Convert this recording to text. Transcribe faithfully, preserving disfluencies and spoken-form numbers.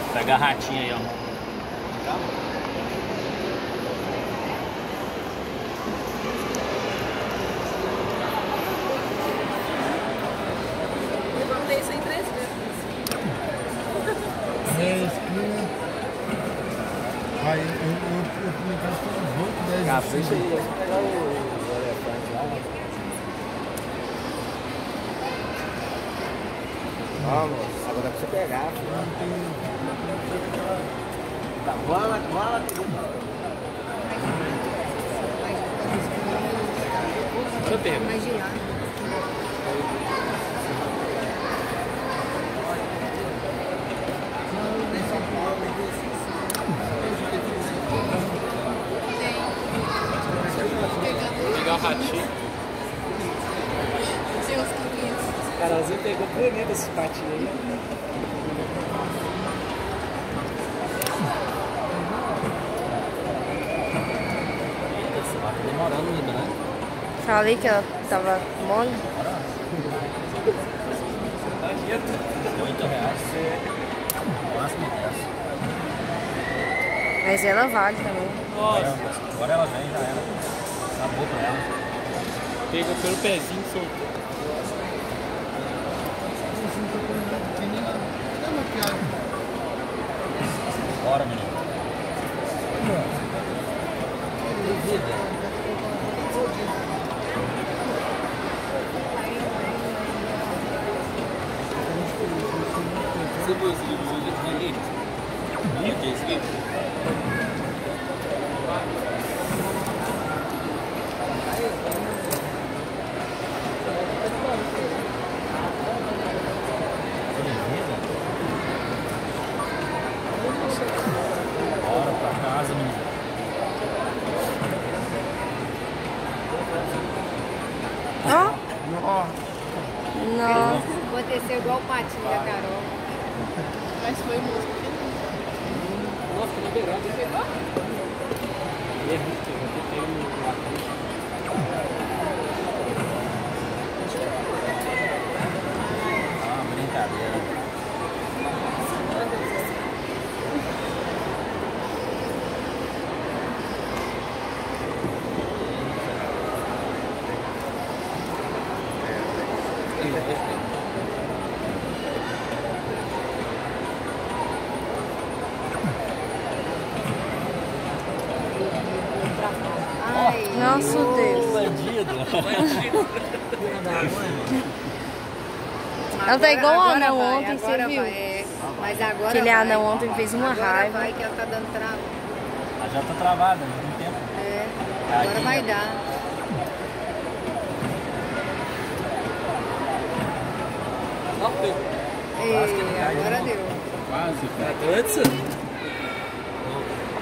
Pega a ratinha aí, ó. Calma. Eu contei isso em três vezes. Aí eu, eu, eu fui em casa todas as oito, dez Cara, deixa aí, deixa eu pegar o, o elefante lá. Vamos, agora dá pra você pegar, filho. Tá, bora lá, bora lá. Deixa eu pegar. Mais de lá. Pegar o ratinho. Tem uns quinhentos. Carolzinho pegou bonito esse patinho aí. Tá demorando ainda, né? Falei que ela tava mole. oito reais. Máximo dez. Mas ela vale também. Nossa. Agora ela vem, já era. Acabou pra ela. Pegou pelo pezinho e soltou. Bora, menino. Tem vida. Você viu esse livro de livro? O que é esse livro? Bora pra casa, menino. Ó. Não. Aconteceu igual o patinho da Carol. Mas foi música. Nossa, que na beirada, ele pegou. Ele é rico, eu vou ter um latão. Ah, brincadeira. Ai, Nossa, Deus. Bandido. Bandido. Ela tá igual o agora anão vai, ontem, você agora viu? vai, é. Mas agora Aquele vai. anão ontem fez uma Agora raiva. vai que ela tá dando trava. Ela já tá travada, não tem tempo. É, agora Aqui, vai ó. dar. Não, deu. Ei, agora deu. Quase, cara.